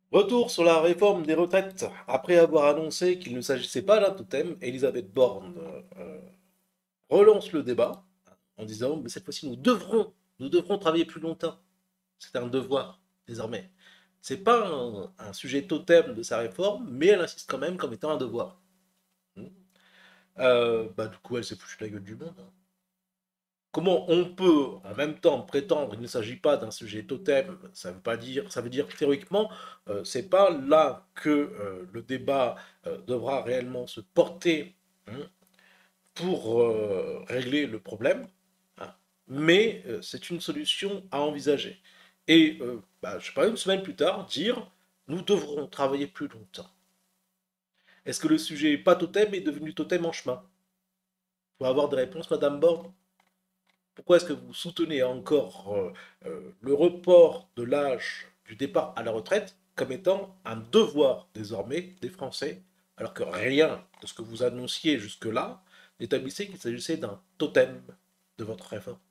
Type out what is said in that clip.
Retour sur la réforme des retraites. Après avoir annoncé qu'il ne s'agissait pas d'un totem, Elisabeth Borne relance le débat en disant mais cette fois-ci nous devrons travailler plus longtemps. C'est un devoir désormais. C'est pas un sujet totem de sa réforme, mais elle insiste quand même comme étant un devoir. Du coup, elle s'est foutue de la gueule du monde, hein. Comment on peut en même temps prétendre qu'il ne s'agit pas d'un sujet totem, ça veut dire théoriquement, c'est pas là que le débat devra réellement se porter, hein, pour régler le problème, hein, mais c'est une solution à envisager. Et je sais pas, une semaine plus tard, dire nous devrons travailler plus longtemps. Est-ce que le sujet pas totem est devenu totem en chemin? Faut avoir des réponses, Madame Borne. Pourquoi est-ce que vous soutenez encore le report de l'âge du départ à la retraite comme étant un devoir désormais des Français, alors que rien de ce que vous annonciez jusque-là n'établissait qu'il s'agissait d'un totem de votre réforme?